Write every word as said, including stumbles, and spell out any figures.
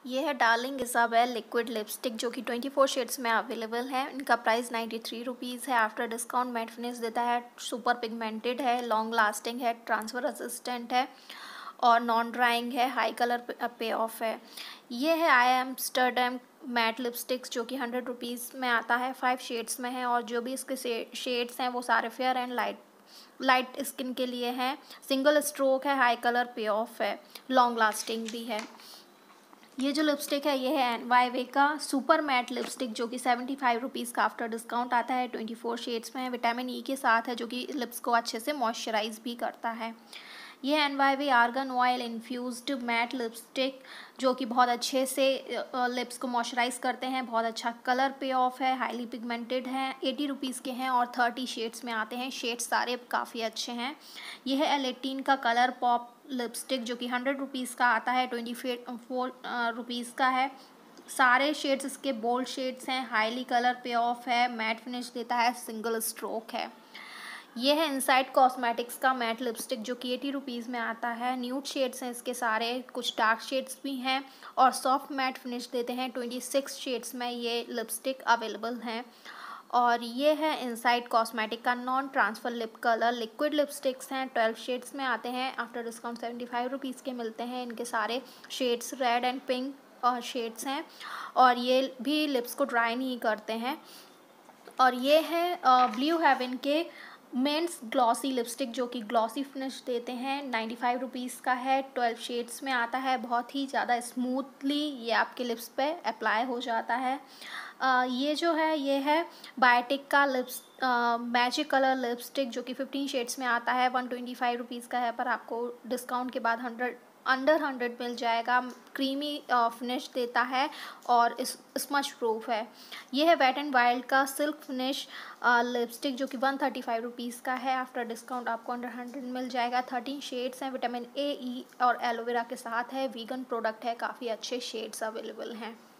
ये है darling Isabel liquid lipstick जो कि ट्वेंटी फोर शेड्स में अवेलेबल है। इनका प्राइस नाइन्टी थ्री रुपीज़ है। आफ्टर डिस्काउंट मैट फिनिश देता है, सुपर पिगमेंटेड है, लॉन्ग लास्टिंग है, ट्रांसफर असिस्टेंट है और नॉन ड्राइंग है, हाई कलर पे ऑफ है। ये है आई एम्स्टरडैम मैट लिपस्टिक्स जो कि हंड्रेड रुपीज़ में आता है, फाइव शेड्स में है और जो भी इसके शेड्स हैं वो सारे fair and light light skin के लिए हैं। सिंगल स्ट्रोक है, हाई कलर पे ऑफ है, लॉन्ग लास्टिंग भी है। ये जो लिपस्टिक है ये है एनवाईवे का सुपर मैट लिपस्टिक जो कि सेवेंटी फाइव रुपीज़ का आफ्टर डिस्काउंट आता है। ट्वेंटी फोर शेड्स में है, विटामिन ई के साथ है जो कि लिप्स को अच्छे से मॉइस्चराइज भी करता है। ये NY Bae argan oil infused matte lipstick जो कि बहुत अच्छे से लिप्स को मॉइस्चराइज करते हैं, बहुत अच्छा कलर पे ऑफ है, हाईली पिगमेंटेड हैं, एटी रुपीज़ के हैं और थर्टी शेड्स में आते हैं। शेड्स सारे काफ़ी अच्छे हैं। यह है एलेटीन का कलर पॉप लिपस्टिक जो कि हंड्रेड रुपीज़ का आता है, ट्वेंटी फोर रुपीज़ का है। सारे शेड्स इसके बोल्ड शेड्स हैं, हाईली कलर पे ऑफ है, मैट फिनिश देता है, सिंगल स्ट्रोक है। ये है इनसाइड कॉस्मेटिक्स का मैट लिपस्टिक जो कि एटी रुपीज़ में आता है। न्यूड शेड्स हैं इसके सारे, कुछ डार्क शेड्स भी हैं और सॉफ्ट मैट फिनिश देते हैं। ट्वेंटी सिक्स शेड्स में ये लिपस्टिक अवेलेबल हैं। और ये है इनसाइड कॉस्मेटिक का non transfer lip colour liquid lipsticks हैं, ट्वेल्व शेड्स में आते हैं। After discount seventy five rupees के मिलते हैं। इनके सारे शेड्स रेड एंड पिंक और शेड्स हैं और ये भी लिप्स को ड्राई नहीं करते हैं। और ये है ब्लू हेवन के मेंस ग्लॉसी लिपस्टिक जो कि ग्लॉसी फिनिश देते हैं, नाइन्टी फाइव रुपीज़ का है, ट्वेल्व शेड्स में आता है। बहुत ही ज़्यादा स्मूथली ये आपके लिप्स पे अप्लाई हो जाता है। uh, ये जो है ये है बायोटिक का लिप्स मैजिक कलर लिपस्टिक जो कि फिफ्टीन शेड्स में आता है, वन ट्वेंटी फाइव रुपीज़ का है पर आपको डिस्काउंट के बाद हंड्रेड अंडर हंड्रेड मिल जाएगा। क्रीमी फिनिश देता है और इस स्मच प्रूफ है। ये है वेट एंड वाइल्ड का सिल्क फिनिश लिपस्टिक जो कि वन थर्टी फाइव रुपीज़ का है। आफ्टर डिस्काउंट आपको अंडर हंड्रेड मिल जाएगा। थर्टीन शेड्स हैं, विटामिन ए, ई और एलोवेरा के साथ है, वीगन प्रोडक्ट है, काफ़ी अच्छे शेड्स अवेलेबल हैं।